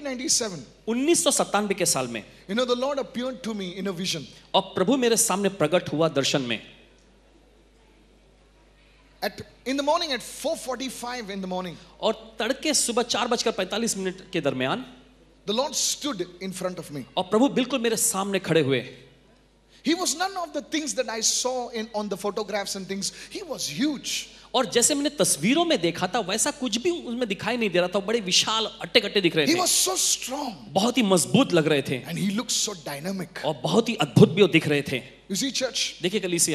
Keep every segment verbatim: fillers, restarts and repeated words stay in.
nineteen ninety-seven, उन्नीस सौ सत्तानवे के साल में, you know, the Lord appeared to me in a vision. और प्रभु मेरे सामने प्रकट हुआ दर्शन में. At in the morning, at four forty-five in the morning, और तड़के सुबह चार बजकर पैंतालीस मिनट के दरमियान the Lord stood in front of me. और प्रभु बिल्कुल मेरे सामने खड़े हुए. He was none of the things that I saw in on the photographs and things. He was huge. और जैसे मैंने तस्वीरों में देखा था वैसा कुछ भी उसमें दिखाई नहीं दे रहा था. बड़े विशाल अट्टे कट्टे दिख रहे थे. He was so strong. बहुत ही मजबूत लग रहे थे. And he looked so dynamic. और बहुत ही अद्भुत भी वो दिख रहे थे. You see, church, देखिए कलीसिया,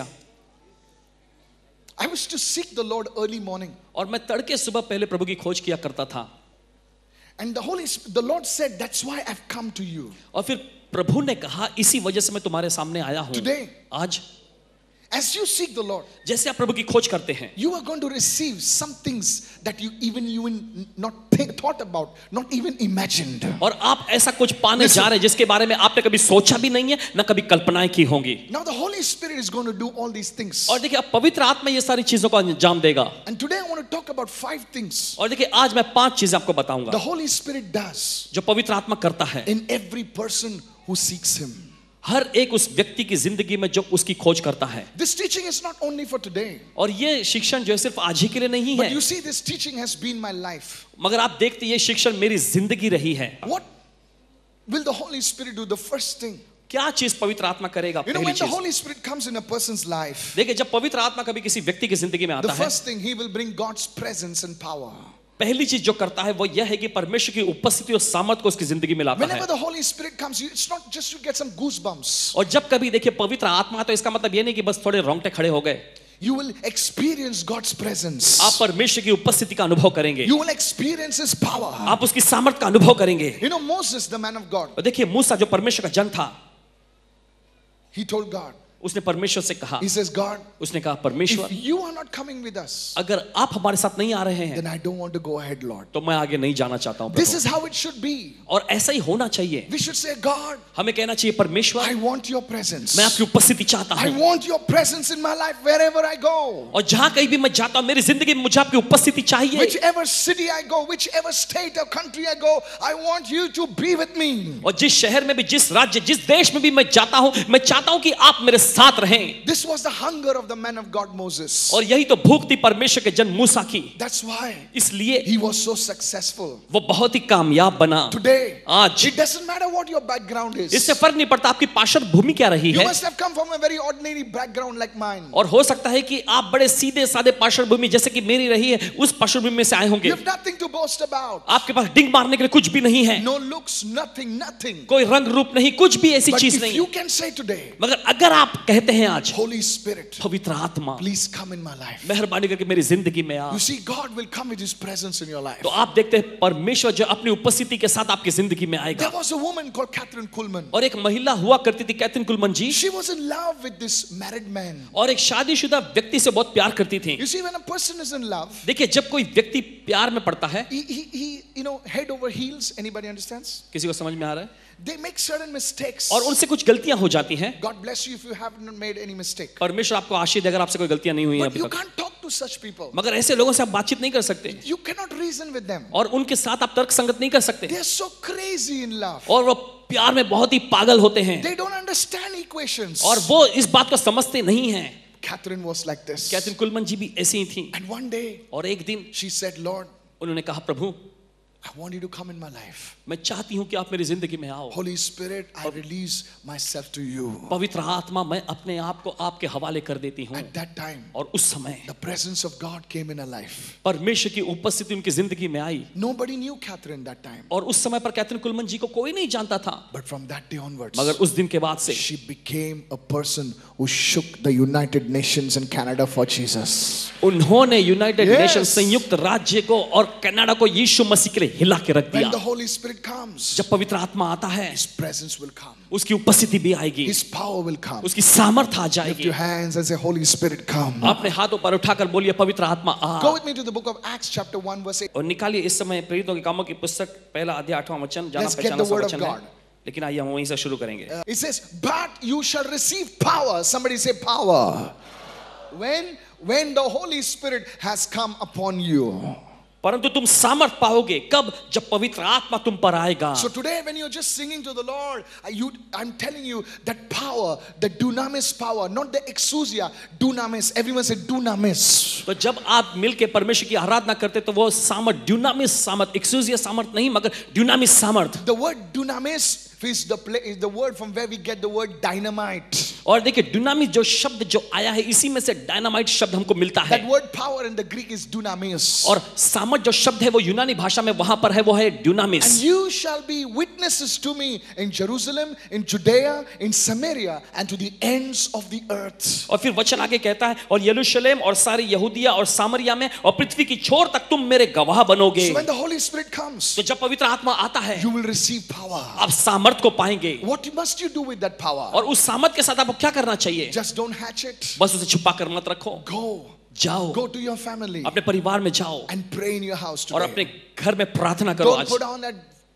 I was to seek the Lord early morning. और मैं तड़के सुबह पहले प्रभु की खोज किया करता था. And the Holy Spirit, the Lord said, that's why I've come to you. और फिर प्रभु ने कहा इसी वजह से मैं तुम्हारे सामने आया हूं. Today, आज as you seek the Lord, जैसे आप प्रभु की खोज करते हैं, you are going to receive some things that you even you not think, thought about, not even imagined. और आप ऐसा कुछ पाने जा रहे हैं जिसके बारे में आपने कभी सोचा भी नहीं है, ना कभी कल्पनाएं की होंगी. Now the Holy Spirit is going to do all these things. और देखिए अब पवित्र आत्मा ये सारी चीजों को अंजाम देगा. And today I want to talk about five things. और देखिए आज मैं पांच चीजें आपको बताऊंगा The Holy Spirit does जो पवित्र आत्मा करता है in every person who seeks Him. हर एक उस व्यक्ति की जिंदगी में जो उसकी खोज करता है. This teaching is not only for today. और ये शिक्षण जो है सिर्फ आज ही के लिए नहीं But है, you see, this teaching has been my life. मगर आप देखते ये शिक्षण मेरी जिंदगी रही है. What will the Holy Spirit do? The first thing, क्या चीज पवित्र आत्मा करेगा? you know, पहली when the चीज Holy Spirit comes in a person's life, देखिए जब पवित्र आत्मा कभी किसी व्यक्ति की जिंदगी में the आता है, first thing, He will bring God's presence and power. पहली चीज जो करता है वो यह है कि परमेश्वर की उपस्थिति और सामर्थ को उसकी जिंदगी में लाता है. Whenever the Holy Spirit comes, you- it's not just you get some goosebumps. और जब कभी देखिए पवित्र आत्मा तो इसका मतलब ये नहीं कि बस थोड़े रोंगटे खड़े हो गए. You will experience God's presence. आप परमेश्वर की उपस्थिति का अनुभव करेंगे. You will experience His power. आप उसकी सामर्थ का अनुभव करेंगे. You know, Moses, the man of God, और देखिए मूसा जो परमेश्वर का जन था, he told God, उसने परमेश्वर से कहा, he says, God, उसने कहा परमेश्वर if you are not coming with us, अगर आप हमारे साथ नहीं आ रहे हैं then I don't want to go ahead, Lord. तो मैं आगे नहीं जाना चाहता हूं This Prabhu. is how it should be. और ऐसा ही होना चाहिए. We should say, God, हमें कहना चाहिए परमेश्वर I want your presence. मैं आपकी उपस्थिति चाहता I हूं. want your presence in my life wherever I go. और जहां कहीं भी मैं जाता हूं मेरी जिंदगी में मुझे आपकी उपस्थिति चाहिए. Whichever city I go, whichever state or country I go, I want you to be with me. और जिस शहर में भी, जिस राज्य, जिस देश में भी मैं जाता हूं, मैं चाहता हूं कि आप मेरे साथ रहें. This was the hunger of the man of God, Moses. और यही तो भूख थी परमेश्वर के जन मूसा की. That's why इसलिए he was so successful. वो बहुत ही कामयाब बना. Today, आज it doesn't matter what your background is. इससे फर्क नहीं पड़ता आपकी पार्श्व भूमि क्या रही You है. must have come from a very ordinary background like mine. और हो सकता है कि आप बड़े सीधे साधे पार्श्व भूमि जैसे कि मेरी रही है उस पार्श्व भूमि में से आए होंगे. You have nothing to boast about. आपके पास डिंग मारने के लिए कुछ भी नहीं है. No looks, nothing, nothing. कोई रंग रूप नहीं, कुछ भी ऐसी But चीज if नहीं you है. can say today, मगर अगर आप कहते हैं आज, Holy Spirit, पवित्र आत्मा please come in my life. मेहरबानी करके मेरी जिंदगी में आ, You see, God will come with His presence in your life. तो आप देखते हैं परमेश्वर जो अपनी उपस्थिति के साथ आपकी जिंदगी में आएगा. There was a woman called Catherine Kuhlman. और एक महिला हुआ करती थी Catherine Kuhlman ji. She was in love with this married man. और एक शादीशुदा व्यक्ति से बहुत प्यार करती थी. You see, when a person is in love, देखिए जब कोई व्यक्ति प्यार में पड़ता है, he, he, he you know, head over heels. Anybody understands? किसी को समझ में आ रहा है, They make certain mistakes. और उनसे कुछ गलतियां हो जाती हैं. God bless you if you haven't made any mistake. परमेश्वर आपको आशीष दे अगर आपसे कोई गलतियां नहीं हुई हैं But अभी you तक. can't talk to such people. मगर ऐसे लोगों से आप बातचीत नहीं कर सकते, You cannot reason with them. और उनके साथ आप तर्क संगत नहीं कर सकते. They are so crazy in love. और वो प्यार में बहुत ही पागल होते हैं, They don't understand equations. और वो इस बात को समझते नहीं हैं. Catherine was like this. Catherine Kuhlman ji भी ऐसी ही थी. And one day, और एक दिन she said, Lord, उन्होंने कहा प्रभु I want you to come in my life. मैं चाहती हूं कि आप मेरी जिंदगी में आओ. Holy Spirit, I release myself to you. पवित्र आत्मा मैं अपने आप को आपके हवाले कर देती हूं. At that time, और उस समय the presence of God came in her life. परमेश्वर की उपस्थिति उनकी जिंदगी में आई. Nobody knew Catherine that time. और उस समय पर कैथरीन कुलमन जी को कोई नहीं जानता था. But from that day onwards, मगर उस दिन के बाद से she became a person who shook the United Nations and Canada for Jesus. उन्होंने यूनाइटेड Yes. नेशन संयुक्त राज्य को और कनाडा को यीशु मसीह के लिए हिला के रख When दिया. the Holy Spirit comes, जब पवित्र आत्मा आता है, His presence will come. उसकी उपस्थिति भी आएगी, His power will come. उसकी सामर्थ आ Lift जाएगी. your hands and say, Holy Spirit, come. अपने हाथों पर उठाकर बोलिए पवित्र आत्मा आ. Go with me to the book of Acts chapter one verse eight. और निकालिए इस समय प्रेरितों के कामों की पुस्तक पहला अध्याय आठवां वचन. जाना Let's get पहचाना the सा word of वचन है, God. लेकिन आइए हम वहीं से शुरू करेंगे. Uh, it says, but you shall receive power. Somebody say power. When when the Holy Spirit has come upon you. परंतु तुम सामर्थ पाओगे कब? जब पवित्र आत्मा तुम पर आएगा. So today when you're just singing to the Lord, you, I'm telling you that power, the dunamis power, not the exousia, dunamis. Everyone say dunamis. तो जब आप मिलके परमेश्वर की आराधना करते तो वो सामर्थ, ड्यूनामिस सामर्थ, एक्सूसिया सामर्थ नहीं मगर ड्यूनामिस सामर्थ. The word dunamis is the play, is the word from where we get the word dynamite. और देखिए ड्यूनामिस जो शब्द जो आया है इसी में से डायनामाइट शब्द हमको मिलता है. That word power in the Greek is dunamis. और सामर्थ जो शब्द है वो यूनानी भाषा में वहां पर है वो है ड्यूनामिस. And you shall be witnesses to me in Jerusalem, in Judea, in Samaria, and to the ends of the earth. और फिर वचन आगे कहता है और यरूशलेम और सारी यहूदिया और सामरिया में और पृथ्वी की छोर तक तुम मेरे गवाह बनोगे. So when the Holy Spirit comes, तो जब पवित्र आत्मा आता है you will receive power. आप सामर्थ को पाएंगे. What must you do with that power? और उस सामर्थ के साथ आपको क्या करना चाहिए? Just don't hatch it. बस उसे छुपा कर मत रखो. Go. जाओ. Go to your family. अपने परिवार में जाओ. And pray in your house today. और अपने घर में प्रार्थना करो. Don't आज put on that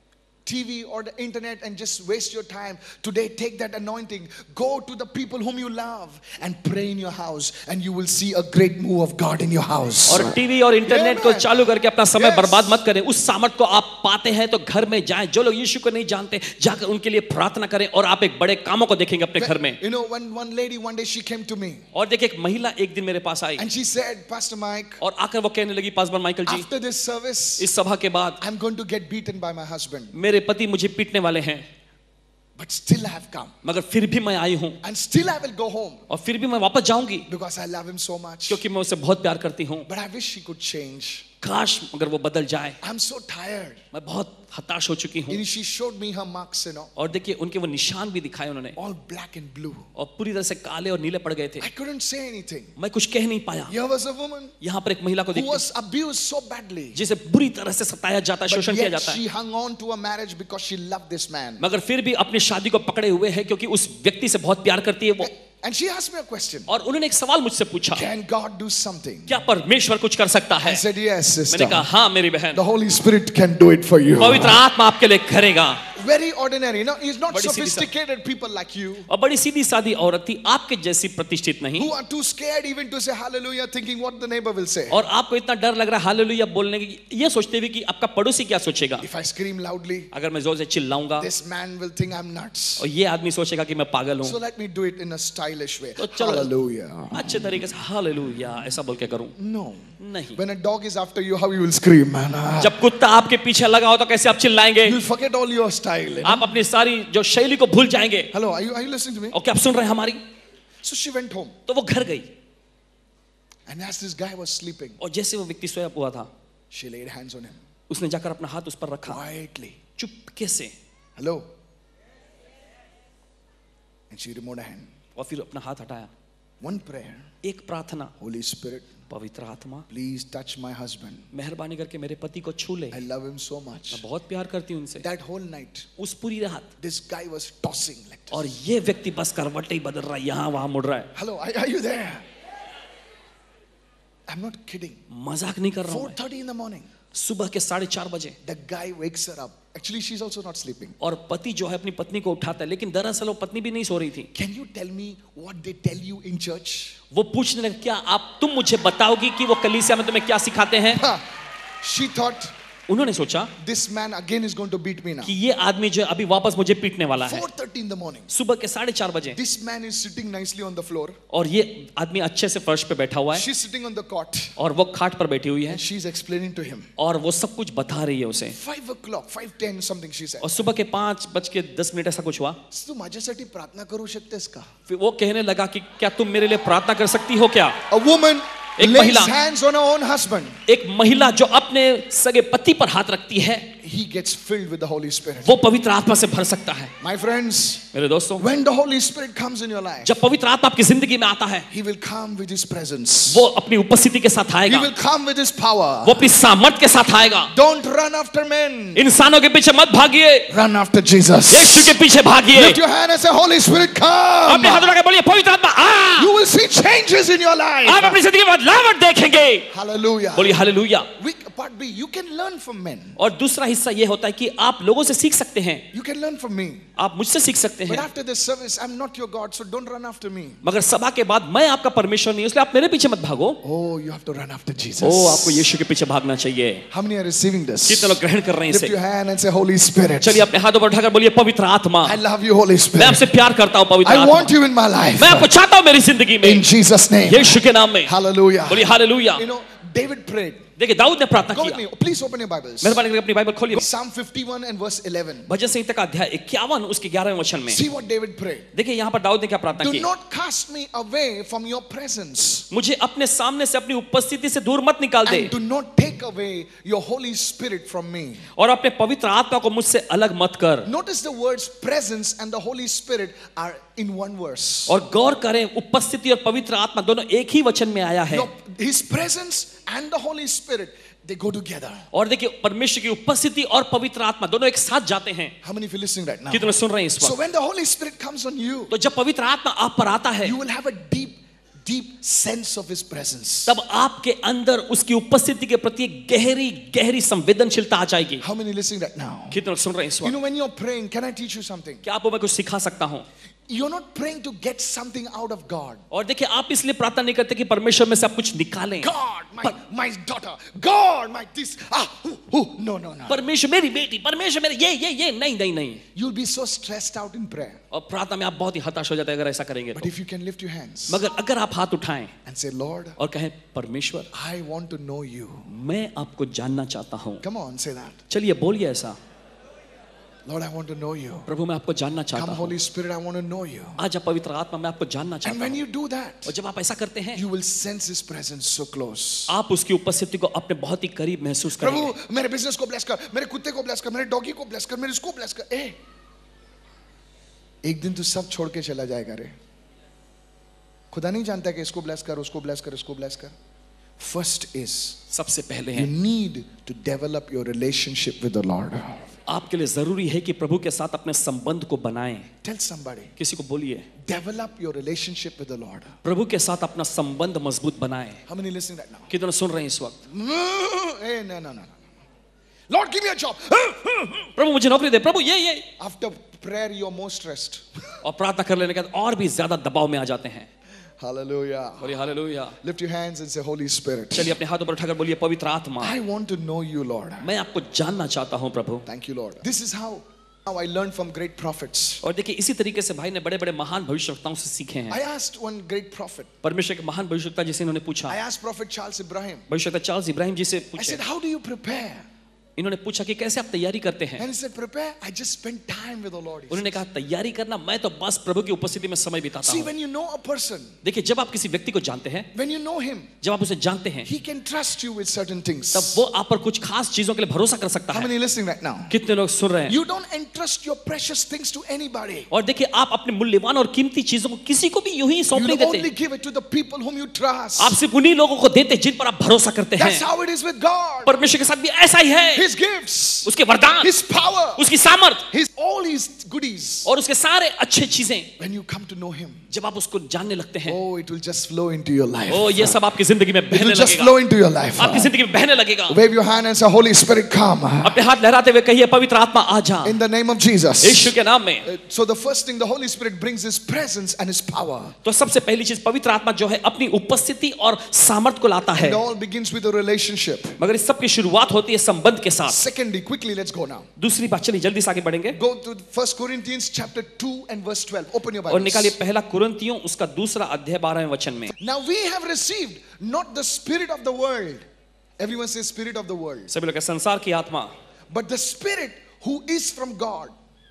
T V or the internet and just waste your time. Today take that anointing, go to the people whom you love and pray in your house, and you will see a great move of God in your house. और TV और internet को चालू करके अपना समय बर्बाद मत करें. उस सामर्थ को आप पाते हैं तो घर में जाएं. जो लोग यीशु को नहीं जानते जाकर उनके लिए प्रार्थना करें और आप एक बड़े कामों को देखेंगे अपने घर में. You know, when one lady one day she came to me. और देखिए एक महिला एक दिन मेरे पास आई. And she said, Pastor Mike. और आकर वो कहने लगी pastor Michael ji. After this service, इस सभा के बाद I'm going to get beaten by my husband. मेरे पति मुझे पीटने वाले हैं. But still I have come. मगर फिर भी मैं आई हूँ. And still I will go home. और फिर भी मैं वापस जाऊंगी. Because I love him so much. क्योंकि मैं उसे बहुत प्यार करती हूँ. But I wish he could change. काश मगर वो बदल जाए. I'm so tired. मैं बहुत हताश हो चुकी हूँ. And she showed me her marks, you know. और देखिए उनके वो निशान भी दिखाए उन्होंने. All black and blue. और पूरी तरह से काले और नीले पड़ गए थे. I couldn't say anything. मैं कुछ कह नहीं पाया. Here was a woman. यहाँ पर एक महिला को who देखते was abused so badly. जिसे बुरी तरह से सताया जाता है, But शोषण किया yet जाता she है. hung on to a marriage because she loved this man. मगर फिर भी अपनी शादी को पकड़े हुए है क्योंकि उस व्यक्ति से बहुत प्यार करती है वो. And she asked me a question. और उन्होंने एक सवाल मुझसे पूछा. Can God do something? क्या परमेश्वर कुछ कर सकता है? I said yes, sister. मैंने कहा हाँ मेरी बहन. The Holy Spirit can do it for you. पवित्र आत्मा आपके लिए करेगा. Very ordinary, you know, he's not बड़ी sophisticated people like you. और बड़ी सीधी सादी औरत थी, आपके जैसी प्रतिष्ठित नहीं. Who are too scared even to say hallelujah, thinking what the neighbor will say. और आपको इतना डर लग रहा है हालेलुया बोलने की, ये सोचते हुए कि आपका पड़ोसी क्या सोचेगा. If I scream loudly, अगर मैं जोर से चिल्लाऊंगा, this man will think I'm nuts. और ये आदमी सोचेगा कि मैं पागल हूँ. So let me do it in a stylish way. तो चलो Hallelujah. अच्छे तरीके से हालेलुया ऐसा बोल के करूँ. No. नहीं. When a dog is after you, how you will scream, man. जब कुत्ता आपके पीछे लगा हो तो कैसे आप चिल्लाएंगे. You'll forget all your style. You know? आप अपनी सारी जो शैली को भूल जाएंगे. Hello, are you are you listening to me? और क्या आप सुन रहे हैं हमारी. So she went home. तो वो घर गई. And as this guy was sleeping, और जैसे वो व्यक्ति सोया हुआ था, she laid hands on him. उसने जाकर अपना हाथ उस पर रखा. Quietly. चुपके से. Hello. And she removed a hand. और फिर अपना हाथ हटाया. One prayer. एक प्रार्थना. Holy Spirit, पवित्र आत्मा, please touch my husband. मेहरबानी करके मेरे पति को छू ले. I love him so much. मैं बहुत प्यार करती हूँ उनसे. That whole night, उस पूरी रात this guy was tossing like this. और ये व्यक्ति बस करवटें ही बदल रहा है, यहाँ वहाँ मुड़ रहा है. Hello, are, are you there? I'm not kidding. मजाक नहीं कर रहा हूँ four मैं. thirty in the morning. सुबह के साढ़े चार बजे The guy wakes her up. Actually, she's also not sleeping. और पति जो है अपनी पत्नी को उठाता है, लेकिन दरअसल वो पत्नी भी नहीं सो रही थी. Can you tell me what they tell you in church? वो पूछने लगा क्या आप तुम मुझे बताओगी कि वो कलीसिया में तुम्हें क्या सिखाते हैं. Huh. She thought उन्होंने सोचा this man again is going to beat me now. कि ये आदमी जो अभी वापस मुझे पीटने वाला है. four thirty in the morning. सुबह के साढ़े चार बजे. This man is sitting nicely on the floor. और ये आदमी अच्छे से फर्श पे बैठा हुआ है. She's sitting on the cot. और वो खाट पर बैठी हुई है. And she's explaining to him. और वो सब कुछ बता रही है उसे. Five o'clock, five ten something she said. और सुबह के पाँच बज के दस मिनट ऐसा कुछ हुआ. तू माझ्यासाठी प्रार्थना करू शकतेस का? फिर वो कहने लगा कि क्या तुम मेरे लिए प्रार्थना कर सकती हो क्या. A woman एक lays महिला hands on her own husband. एक महिला जो अपने सगे पति पर हाथ रखती है, He gets filled with the Holy Spirit. वो पवित्र आत्मा से भर सकता है. My friends, मेरे दोस्तों, when the Holy Spirit comes in your life, जब पवित्र आत्मा आपकी जिंदगी में आता है, He will come with His presence. वो अपनी उपस्थिति के साथ He आएगा. will come with His power. वो अपनी सामर्थ के साथ आएगा. Don't run after men. इंसानों के पीछे मत भागिए. Run after Jesus. यीशु के पीछे भागिए. Lift your hand and say, Holy Spirit, come. अपने हाथ उठाकर बोलिए पवित्र आत्मा आ. You will see changes in your life. आप अपनी जिंदगी में बदलाव देखेंगे. Hallelujah. बोलिए hallelujah. We, part B, you can learn from men. और दूसरा हिस्सा ये होता है कि आप लोगों से सीख सकते हैं. You can learn from me. आप मुझसे सीख सकते But हैं. after this service, I'm not your God, so don't run after me. मगर सभा के बाद मैं आपका परमेश्वर नहीं, इसलिए आप मेरे पीछे मत भागो. Oh, you have to run after Jesus. ओ, आपको यीशु के पीछे भागना चाहिए. How many are receiving this? कितने लोग ग्रहण कर रहे हैं Lift इसे? your hand and say, Holy Spirit. चलिए अपने हाथों पर उठाकर बोलिए पवित्र आत्मा. I love you, Holy मैं Spirit. आपसे प्यार करता हूँ पवित्र I आत्मा. want you in my life. मैं आपको चाहता हूँ मेरी जिंदगी में. In Jesus' name. यीशु के नाम में. Hallelujah. बोलिए hallelujah. You know, David prayed. देखिए दाऊद ने प्रार्थना Go with किया. me. Please open your Bibles. मेहरबानी करके अपनी बाइबल खोलिए. Psalm fifty-one and verse eleven. भजन संहिता का अध्याय इक्यावन उसके ग्यारहवें वचन में. See what David prayed. देखिए यहाँ पर दाऊद ने क्या प्रार्थना Do की. not cast me away from your presence. मुझे अपने सामने से अपनी उपस्थिति से दूर मत निकाल दे. And do not take away your Holy Spirit from me. और अपने पवित्र आत्मा को मुझसे अलग मत कर. Notice the words presence and the Holy Spirit are in one verse. और गौर करें उपस्थिति और पवित्र आत्मा दोनों एक ही वचन में आया है. Your, his presence and the Holy Spirit, they go together. और देखिए परमेश्वर की उपस्थिति और पवित्र आत्मा दोनों एक साथ जाते हैं. How many of you listening right now? कितने सुन रहे हैं इस So वक्त? when the Holy Spirit comes on you, तो जब पवित्र आत्मा आप पर आता है you will have a deep, deep sense of His presence. तब आपके अंदर उसकी उपस्थिति के प्रति एक गहरी गहरी संवेदनशीलता आ जाएगी. How many listening right now? कितने सुन रहे हैं इस You know, वक्त? when you're praying, can I teach you something? क्या आपको मैं कुछ सिखा सकता हूँ? You're not praying to get something out of God. और देखिए आप इसलिए प्रार्थना नहीं करते कि परमेश्वर में से आप कुछ निकालें. God, my, my daughter. God, my this. Ah, who, who. No, no, no. परमेश्वर मेरी बेटी, परमेश्वर मेरे ये ये ये नहीं नहीं नहीं. You'll be so stressed out in prayer. और प्रार्थना में आप बहुत ही हताश हो जाते हैं अगर ऐसा करेंगे But तो. if you can lift your hands मगर अगर आप हाथ उठाएं and say, Lord, और कहें परमेश्वर I want to know you. मैं आपको जानना चाहता हूँ. Come on, say that. चलिए बोलिए ऐसा. Lord, I want to know you. प्रभु मैं आपको जानना चाहता Come, हूँ. Holy Spirit, I want to know you. आज आप पवित्र आत्मा मैं आपको जानना And चाहता when हूँ. you do that, और जब आप ऐसा करते हैं you will sense His presence so close. आप उसकी उपस्थिति को अपने बहुत ही करीब महसूस करेंगे. प्रभु मेरे बिजनेस को ब्लेस कर, मेरे कुत्ते को ब्लेस कर, मेरे डॉगी को ब्लेस कर, मेरे इसको ब्लेस कर. ए, एक दिन तू सब छोड़ के चला जाएगा रे. खुदा नहीं जानता कि इसको ब्लेस कर, उसको ब्लेस कर, इसको ब्लेस कर. First is सबसे पहले you है need to develop your relationship with the Lord. आपके लिए जरूरी है कि प्रभु के साथ अपने संबंध को बनाएं. Tell somebody, किसी को बोलिए develop your relationship with the Lord. प्रभु के साथ अपना संबंध मजबूत बनाएं. How many listening right now? कितने सुन रहे हैं इस वक्त? Hey, no, no, no, no. Lord, give me a job. प्रभु मुझे नौकरी दे. प्रभु ये ये After prayer, you're more stressed. और प्रार्थना कर लेने के बाद और भी ज्यादा दबाव में आ जाते हैं. Hallelujah. बोलिए hallelujah. Lift your hands and say, Holy Spirit, चलिए अपने हाथों पर उठाकर बोलिए पवित्र आत्मा I want to know you, Lord. मैं आपको जानना चाहता हूँ प्रभु. Thank you, Lord. This is how, how I learned from great prophets. और देखिए इसी तरीके से भाई ने बड़े बड़े महान भविष्यवक्ताओं से सीखे हैं. I asked one great prophet. परमेश्वर के महान भविष्यवक्ता जिसे इन्होंने पूछा, I asked Prophet Charles Ibrahim. भविष्यवक्ता चार्ल्स इब्राहिम जी से I पूछे. said, how do you prepare? इन्होंने पूछा कि कैसे आप तैयारी करते हैं. And he said, prepare? I just spend time with the Lord. He said. उन्होंने कहा तैयारी करना मैं तो बस प्रभु की उपस्थिति में समय बिताता See, हूँ. when you know a person, देखिए जब आप किसी व्यक्ति को जानते हैं, when you know him, जब आप उसे जानते हैं, he can trust you with certain things. तब वो आप पर कुछ खास चीजों के लिए भरोसा कर सकता How है. many listening right now? कितने लोग सुन रहे हैं? You don't entrust your precious things to anybody. और देखिए आप अपने मूल्यवान और कीमती चीजों को किसी को भी यूं ही सौंप नहीं You only देते. give it to the people whom you trust. आप सिर्फ उन्हीं लोगों को देते जिन पर आप भरोसा करते हैं. That's how it is with God. परमेश्वर के साथ भी ऐसा ही है. His gifts, उसके वरदान, His power, उसकी सामर्थ His all His goodies. और उसके सारे अच्छे चीजें When you come to know Him, जब आप उसको जानने लगते हैं, oh, it will just flow into your life. ओ ये सब आपकी जिंदगी में It बहने will just लगेगा. flow into your life. आपकी जिंदगी में बहने लगेगा. Wave your hand and say, Holy Spirit, come. अपने हाथ लहराते हुए कहिए पवित्र आत्मा आ जा. In the name of Jesus. यीशु के नाम में. So the first thing, the Holy Spirit brings His presence and His power. तो सबसे पहली चीज पवित्र आत्मा जो है अपनी उपस्थिति और सामर्थ को लाता है. It all begins with a relationship. मगर इस सब की शुरुआत होती है संबंध के साथ. Secondly, quickly, let's go now. दूसरी बात चलिए जल्दी से आगे बढ़ेंगे. Go to First Corinthians chapter two and verse twelve. Open your और Bibles. निकालिए पहला कुरिन्थियों उसका दूसरा अध्याय बारहवें वचन में. Now we have received not the spirit of the world. Everyone says spirit of the world. सभी लोग संसार की आत्मा, But the spirit who is from God.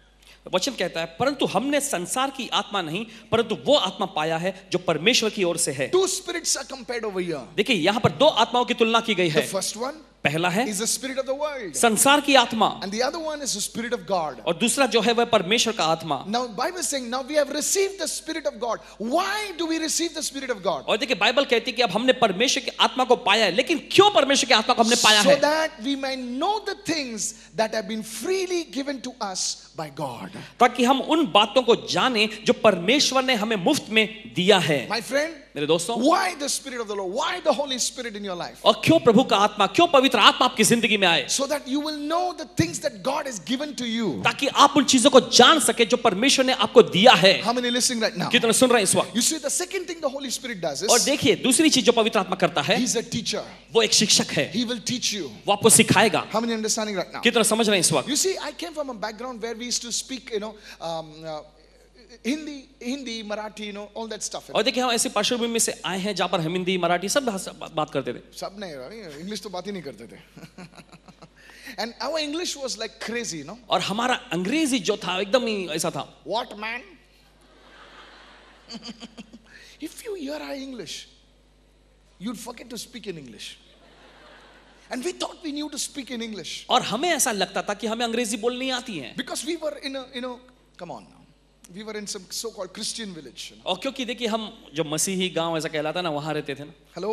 वचन कहता है परंतु हमने संसार की आत्मा नहीं परंतु वो आत्मा पाया है जो परमेश्वर की ओर से है. Two spirits are compared over here. देखिए यहाँ पर दो आत्माओं की तुलना की गई The है. first one पहला है is the spirit of the world. संसार की आत्मा And the other one is the spirit of God. और दूसरा जो है वह परमेश्वर का आत्मा. Now Bible is saying now we have received the spirit of God. Why do we receive the spirit of God? और देखिए बाइबल कहती है कि अब हमने परमेश्वर की आत्मा को पाया है. लेकिन क्यों परमेश्वर की आत्मा को हमने पाया So है? that we may know the things that have been freely given to us by God. ताकि हम उन बातों को जाने जो परमेश्वर ने हमें मुफ्त में दिया है. My friend, मेरे दोस्तों, why the Spirit of the Lord? Why the Holy Spirit in your life? और क्यों प्रभु का आत्मा, क्यों पवित्र आत्मा आपकी जिंदगी में आए? So that you will know the things that God has given to you. ताकि आप उन चीजों को जान सके जो परमेश्वर ने आपको दिया है. How many listening right now? कितने सुन रहे हैं इस वक्त? You see, the second thing the Holy Spirit does और is देखिए दूसरी चीज जो पवित्र आत्मा करता है, He's a teacher. वो एक शिक्षक है. He will teach you. वो आपको सिखाएगा. How many understanding right now? कितना समझ रहे हैं इस वक्त? You see, I came from a background where we used to speak, you know, um, uh, Hindi, Hindi, Marathi, you know, all that stuff. और देखिए हम ऐसे पार्श्वभूमि में से आए हैं जहाँ पर हम हिंदी, मराठी सब भाषा बात करते थे. सब नहीं, इंग्लिश तो बात ही नहीं करते थे. And our English was like crazy, you know. और हमारा अंग्रेजी जो था एकदम ही ऐसा था. What man? If you hear our English, you'd forget to speak in English. And we thought we knew to speak in English. और हमें ऐसा लगता था कि हमें अंग्रेजी बोलनी आती है. Because we were in a, you know, come on now. We were in some so-called Christian village. You know? और क्योंकि देखिए हम जो मसीही गांव ऐसा कहलाता ना, वहां रहते थे ना. Hello?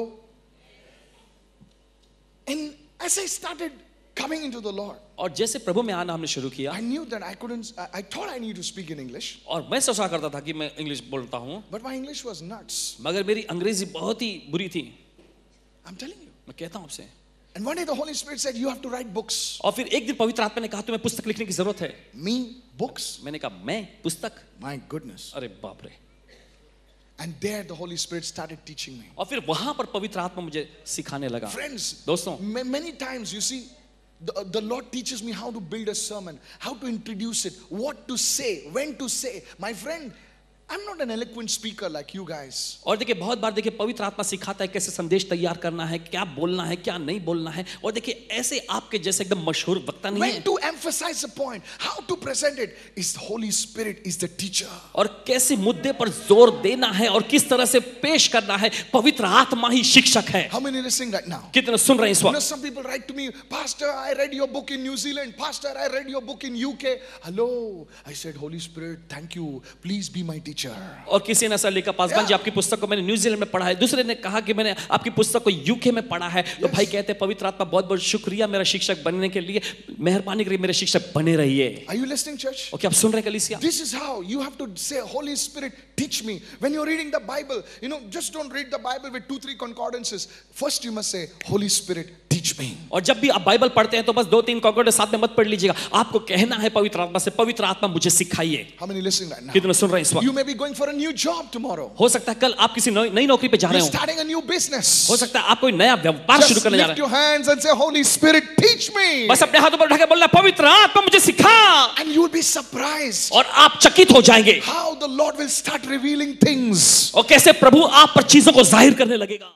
And as I started coming into the Lord, और जैसे प्रभु में आना हमने शुरू किया, I knew that I couldn't, I, I thought I needed to speak in English. और मैं सोचा करता था कि मैं इंग्लिश बोलता हूँ, But my English was nuts. मगर मेरी अंग्रेजी बहुत ही बुरी थी. I'm telling you. मैं कहता हूँ आपसे. And one day the Holy Spirit said, you have to write books. और फिर एक दिन पवित्र आत्मा ने कहा तुम्हें पुस्तक लिखने की जरूरत है. Me? Books? मैंने कहा मैं पुस्तक? My goodness. अरे बाप रे. And there the Holy Spirit started teaching me. और फिर वहां पर पवित्र आत्मा मुझे सिखाने लगा. Friends, दोस्तों, ma- many times you see, the, the Lord teaches me how to build a sermon, how to introduce it, what to say, when to say. My friend, I'm not an eloquent speaker like you guys. और देखिए बहुत बार देखिए पवित्र आत्मा सिखाता है कैसे संदेश तैयार करना है, क्या बोलना है, क्या नहीं बोलना है. और देखिए ऐसे आपके जैसे एकदम मशहूर वक्ता नहीं When है. to emphasize the point, how to present it, is the Holy Spirit is the teacher. और कैसे मुद्दे पर जोर देना है और किस तरह से पेश करना है, पवित्र आत्मा ही शिक्षक है. How many listening right now? कितने सुन रहे हैं इस You know, वक्त? some people write to me, Pastor, I read your book in New Zealand. Pastor, I read your book in U K. Hello. I said, Holy Spirit, thank you. Please be my teacher. और किसी ने ऐसा लिखा, पासवान जी आपकी पुस्तक को मैंने New Zealand में पढ़ा है. दूसरे ने कहा कि मैंने आपकी पुस्तक को यूके में पढ़ा है. तो भाई कहते हैं पवित्र आत्मा बहुत बहुत शुक्रिया मेरा शिक्षक बनने के लिए, मेहरबानी करिए मेरे शिक्षक बने रहिए. Are you listening, church? और क्या आप सुन रहे हैं कलीसिया? This is how you have to say, Holy Spirit, teach me. When you're reading the Bible, you know, just don't read the Bible with two, three concordances. First you must say, Holy Spirit, teach me. और जब भी आप Bible पढ़ते हैं तो बस दो तीन कॉन्कॉर्डेंस साथ में मत पढ़ लीजिएगा. आपको कहना है पवित्र आत्मा से, पवित्र आत्मा मुझे सिखाइए. How many listening right now? कितने सुन रहे हैं इस वक्त? You may be going for a new job tomorrow. हो सकता है कल आप किसी नई नौकरी पे जा रहे You're हो. starting a new business. हो सकता है आप कोई नया व्यापार शुरू Just करने जा lift रहे your hands and say, Holy Spirit, teach me. हैं. बस अपने हाथों पर उठा के बोलना पवित्र आत्मा मुझे सिखा. And you'll be surprised और आप चकित हो जाएंगे how the Lord will start revealing things. और कैसे प्रभु आप पर चीजों को जाहिर करने लगेगा.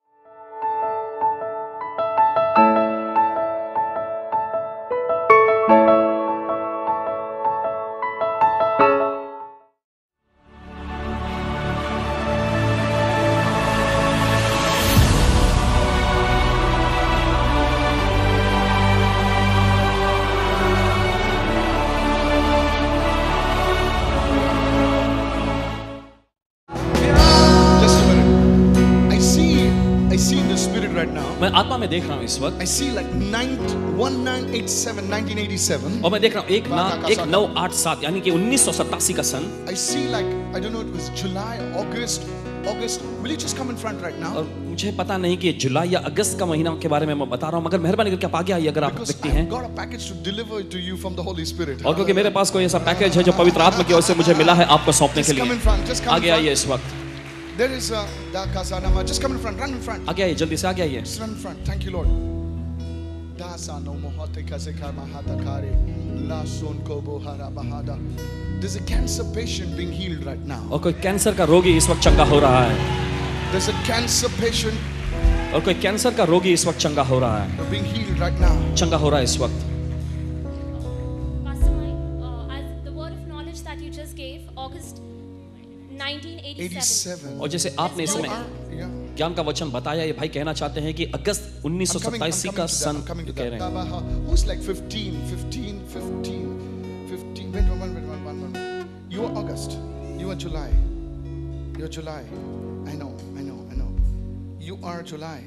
मैं आत्मा में देख रहा हूँ इस वक्त. I see like nine, nineteen eighty-seven, nineteen eighty-seven. और मैं देख रहा हूँ एक ना एक नौ आठ सात यानी कि उन्नीस सौ सत्तासी का सन. I see like, I don't know, it was July, August, August. Will you just come in front right now? और मुझे पता नहीं कि जुलाई या अगस्त का महीना के बारे में मैं बता रहा हूँ, मगर मेहरबानी करके आप आगे आइए अगर आप Because व्यक्ति I've हैं. got a package to deliver to you from the Holy Spirit. और क्योंकि मेरे पास कोई ऐसा पैकेज है जो पवित्र आत्मा की ओर से मुझे मिला है आपको सौंपने के Just come in लिए. front, just come in आगे आइए front. इस वक्त. There is a da kazanama. Just come in front, run in front. आगे आइए, जल्दी से आगे आइए. Just run in front. Thank you, Lord. Da sa no mohate kazeka mahata kare. La son kobo hara bahada. There's a cancer patient being healed right now. और कोई cancer का रोगी इस वक्त चंगा हो रहा है. There's a cancer patient और कोई कैंसर का रोगी इस वक्त चंगा हो रहा है. being healed right now. चंगा हो रहा है इस वक्त. Pastor Mike, uh, as the word of knowledge that you just gave, August nineteen eighty-seven. eighty-seven. और जैसे आपने इस समय Yeah. ज्ञान का वचन बताया, ये भाई कहना चाहते हैं कि अगस्त उन्नीस सौ I'm coming, I'm सत्तासी coming का to that. Sun I'm coming to कह that. रहे हैं. Tabaha. Who's like fifteen, fifteen, fifteen, fifteen? Wait, one, wait, one, one, one. You are August. You are July. You're July. I know, I know, I know. You are July.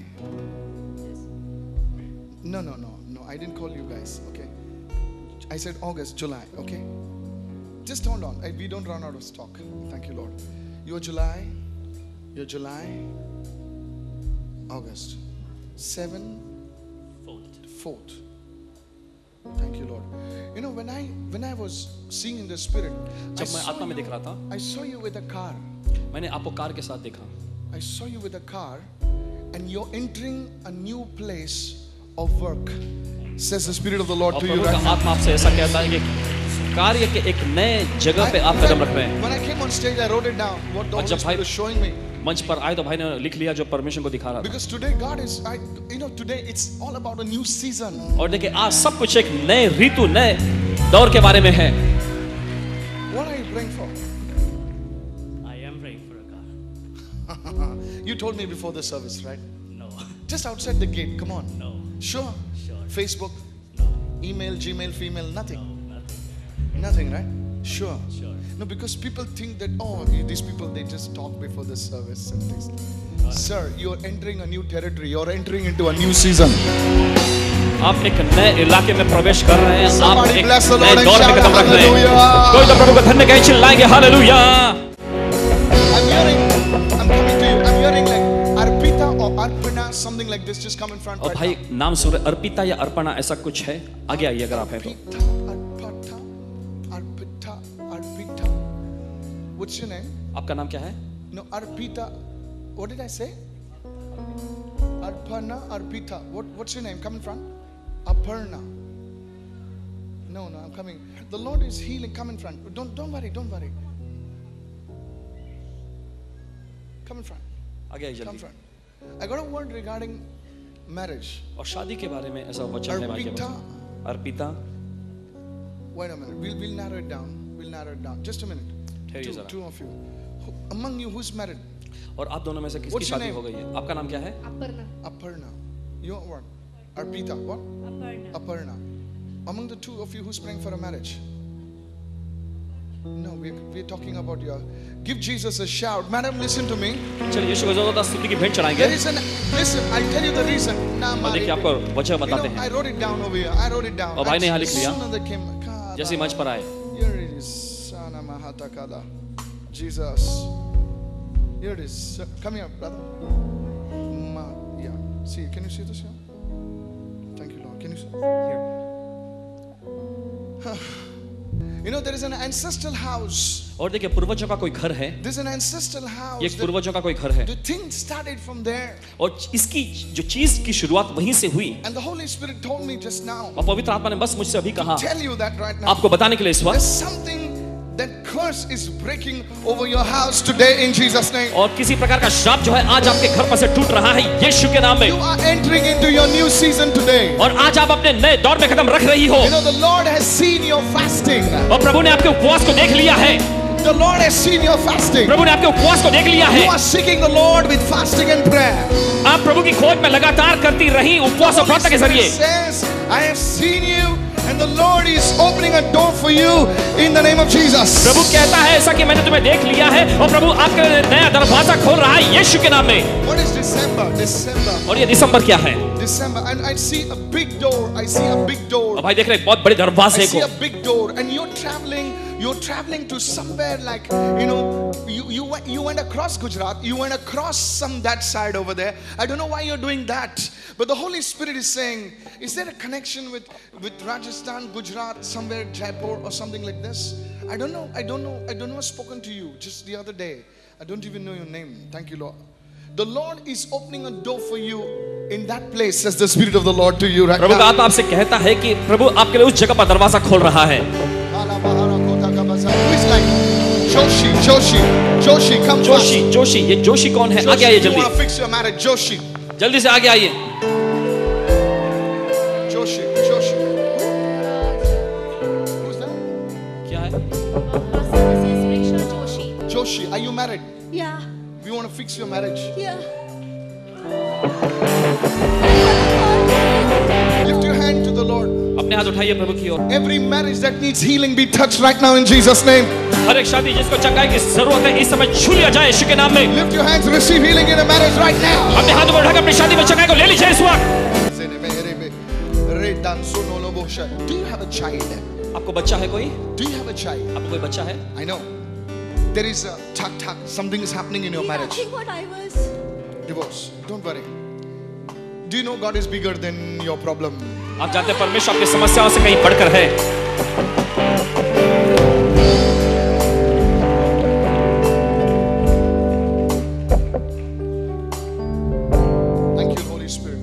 No, no, no, no. I didn't call you guys. Okay. I said August, July. Okay. Just hold on. I, we don't run out of stock. Thank you, Lord. You're July. Your July, August, seven, fourth. Thank you, Lord. You know, when I when I was seeing in the spirit, I जब मैं saw आत्मा में you- देख रहा था, I saw you with a car. मैंने आपको car के साथ देखा. I saw you with a car, and you're entering a new place of work. Says the Spirit of the Lord और to you प्रभु right का now. आत्मा आपसे ऐसा कहता है कि कार्य के एक नए जगह पे I- आप in fact, कदम रख रहे हैं. when I came on stage, I wrote it down. What the और Holy जब भाई- Spirit is showing me. मंच पर आए तो भाई ने लिख लिया जो परमेश्वर को दिखा रहा था. Because today God is, I, you know, today it's all about a new season. और देखिए आज सब कुछ एक नए ऋतु नए दौर के बारे में है. What are you praying for? I am praying for a car. You told me before the service, right? No, Just outside the gate. Come on. no, Sure. Sure. Facebook, no, email, Gmail, female, no, nothing. nothing. Nothing, right? Sure. Sure. No, because people think that, oh, these people, they just talk before the service and things. Sir, you're entering a new territory. You're entering into a new season. आप एक नए इलाके में प्रवेश कर रहे हैं. आप Somebody एक bless the नए Lord and दौर में shout कदम रख रहे हैं. hallelujah. कोई तो प्रभु को धन्य कहे चिल्लाएंगे hallelujah. I'm hearing, I'm coming to you. I'm hearing like Arpita or Arpana, something like this. Just come in front और right भाई now. नाम सुन रहे अर्पिता या अर्पणा ऐसा कुछ है. आगे आइए अगर आप हैं तो. Arpita, Arpata, Arpita, Arpita. What's your name? आपका नाम क्या है? No, Arpita. What did I say? Arpana, Arpita. What, what's your name? Come in front. Aparna. No, no, I'm coming. The Lord is healing. Come in front. Don't, don't worry, don't worry. Come in front. आगे आइए Come in जल्दी. front. I got a word regarding marriage. और शादी के बारे में ऐसा वचन है भाई के पास. Arpita. Wait a minute. We'll, we'll narrow it down. We'll narrow it down. Just a minute. ठहरिए Two, जरा. two of you. Who, among you, who's married? और आप दोनों में से किसकी What's your शादी name? हो गई है? आपका नाम क्या है? Aparna. Aparna. Your what? Arpita. What? Aparna. Aparna. Among the two of you, who's praying for a marriage? No, we're, we're talking about your. Give Jesus a shout. Madam, listen to me. चलिए यीशु को ज़ोरदार स्तुति की भेंट चढ़ाएंगे. There is an. Listen, I'll tell you the reason. Nah, और Mari, देखिए आपको वजह you बताते know, हैं. I wrote it down over here. I wrote it down. और भाई ने यहाँ लिख लिया. As soon as they came, God, जैसे ही मंच पर आए. Here it is. Sana Mahatakala. Jesus. Here it is. Sir, come here, brother. Ma, yeah. See, can you see this here? Thank you, Lord. Can you see? Here. You know, there is an ancestral house. और देखिए पूर्वजों का कोई घर है. There's an ancestral house. ये एक The, पूर्वजों का कोई घर है. the thing started from there. और इसकी जो चीज की शुरुआत वहीं से हुई. And the Holy Spirit told me just now. और पवित्र आत्मा ने बस मुझसे अभी कहा. Tell you that right now. आपको बताने के लिए इस There's वक्त. something, that curse is breaking over your house today in Jesus' name. और किसी प्रकार का श्राप जो है आज आपके घर पर से टूट रहा है यीशु के नाम में. You are entering into your new season today. और आज आप अपने नए दौर में कदम रख रही हो. You know, the Lord has seen your fasting. और प्रभु ने आपके उपवास को देख लिया है. The Lord has seen your fasting. प्रभु ने आपके उपवास को देख लिया है. You are seeking the Lord with fasting and prayer. आप प्रभु की खोज में लगातार करती रही उपवास और The Holy प्रार्थना के Spirit जरिए. says, I have seen you, and the Lord is opening a door for you in the name of Jesus. प्रभु कहता है ऐसा कि मैंने तुम्हें देख लिया है और प्रभु आपके लिए नया दरवाजा खोल रहा है यीशु के नाम में. What is December? December. और ये दिसंबर क्या है? December. And I see a big door. I see a big door. और भाई देख रहे हैं बहुत बड़े I दरवाजे see को. a big door, and you're traveling. You're traveling to somewhere like, you know, you you went, you went across Gujarat. You went across some that side over there. I don't know why you're doing that, but the Holy Spirit is saying, is there a connection with with Rajasthan, Gujarat, somewhere Jaipur or something like this? I don't know. I don't know. I don't know. I've spoken to you just the other day. I don't even know your name. Thank you, Lord. The Lord is opening a door for you in that place, says the Spirit of the Lord to you right प्रभु का now. आत्मा आपसे कहता है कि प्रभु आपके लिए उस जगह पर दरवाजा खोल रहा है. Who is like Joshi, Joshi, Joshi, come Joshi Joshi ये जोशी कौन है? आगे आइए Joshi, you जल्दी. want to fix your marriage, Joshi, जल्दी से आगे आइए. Joshi, Joshi. Who's that? क्या है? Missus Riksha Joshi. Joshi, are you married? Yeah. We want to fix your marriage. Yeah. Lift your hand to the Lord. अपने हाथ उठाइए प्रभु की ओर. Every marriage that needs healing be touched right now in Jesus' name. हर एक शादी जिसको चंगाई की जरूरत है इस समय छू लिया जाए यीशु के नाम में. Lift your hands, receive healing in a marriage right now. अपने हाथों को उठाकर अपनी शादी में चंगाई को ले लीजिए इस वक्त. Do you have a child? आपको बच्चा है कोई? Do you have a child? आपको कोई बच्चा है? I know. There is a thak thak. Something is happening in your marriage. Nothing what I was. Divorce. Don't worry. Do you know God is bigger than your problem? आप जानते हैं परमेश्वर आपकी समस्याओं से कहीं बढ़कर है. Thank you, Holy Spirit.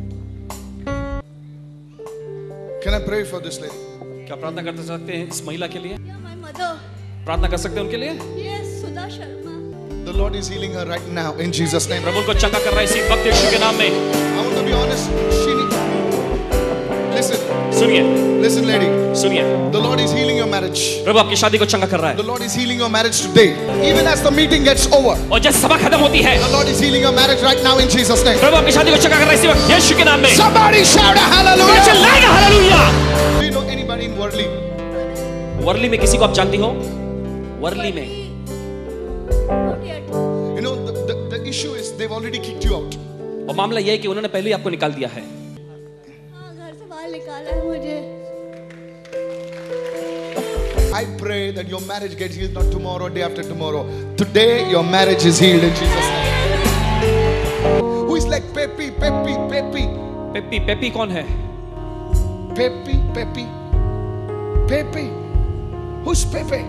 Can I pray for this lady? क्या प्रार्थना कर सकते हैं इस महिला के लिए? Yeah, my mother. प्रार्थना कर सकते हैं उनके लिए? Yes, Sudha Sharma. The Lord is healing her right now in Jesus' name. प्रभु को चंगा कर रहा है इसी वक्त यीशु के नाम में. I want to be honest. She need... Listen, सुनिए, listen, lady. सुनिए. The Lord is healing your marriage. प्रभु आपकी शादी को चंगा कर रहा The है. Lord is healing your marriage today. Even as the meeting gets over, और जब सभा खत्म होती है, the Lord is healing your marriage right now in Jesus' name. प्रभु आपकी शादी को चंगा कर रहा है इसी वक्त यीशु के नाम में. Somebody shout a hallelujah. चिल्लाएगा hallelujah. Do you know anybody in Worli? Worli में किसी को आप जानती हो? वर्ली में. Not yet. You know the, the, the issue is they've already kicked you out. और मामला यह है कि उन्होंने पहले ही आपको निकाल दिया है. हाँ, घर से बाहर निकाला है मुझे. I pray that your marriage gets healed not tomorrow, day after tomorrow. Today your marriage is healed in Jesus' name. Who is like Pepi, Pepi, Pepi? Pepi Pepi कौन है? Pepi, Pepi, Pepi. Who's Pepe?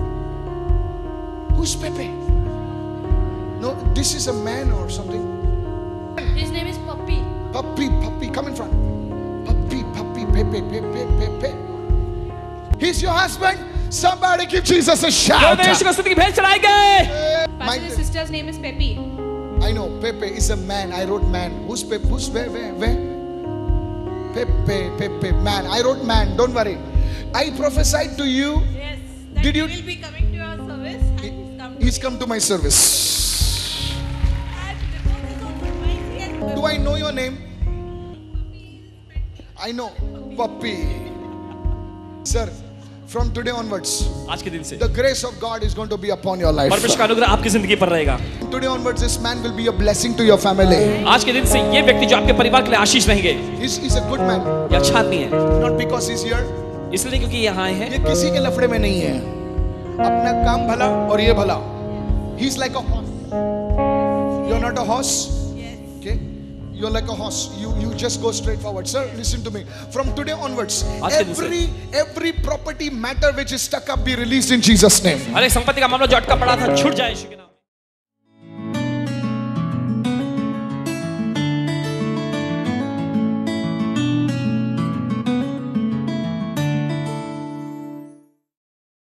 Who's Pepe? No, this is a man or something. His name is Puppy. Puppy, puppy, come in front. Puppy, puppy, Pepe, Pepe, Pepe. He's your husband. Somebody give Jesus a shout. यीशु को स्तुति की भेंट चढ़ाएंगे. Pastor's sister's name is Peppy. I know Pepe is a man. I wrote man. Who's Pepe? Who's where? Where? Where? Pepe, Pepe, man. I wrote man. Don't worry. I prophesied to you. Yes. That Did he you? will be coming to your service and he's come to He's me. come to my service. And the book is also mighty and Do I know your name? I know. Puppy. Sir, from today onwards, आज के दिन से the grace of God is going to be upon your life. परमेश्वर का अनुग्रह आपकी जिंदगी पर रहेगा. Today onwards, this man will be a blessing to your family. आज के दिन से ये व्यक्ति जो आपके परिवार के लिए आशीष रहेंगे. He's, he's a good man. ये अच्छा आदमी है. Not because he's here. इसलिए क्योंकि यहाँ आए हैं. ये किसी के लफड़े में नहीं है. अपना काम भला और ये भला. He's like a horse. You're not a horse. yes. Okay? You're like a horse. You you just go straight forward. Sir, listen to me. From today onwards, आज के दिन से. every every property matter which is stuck up be released in Jesus' name. हर एक संपत्ति का मामला जो अटका पड़ा था छूट जाए यीशु के नाम में.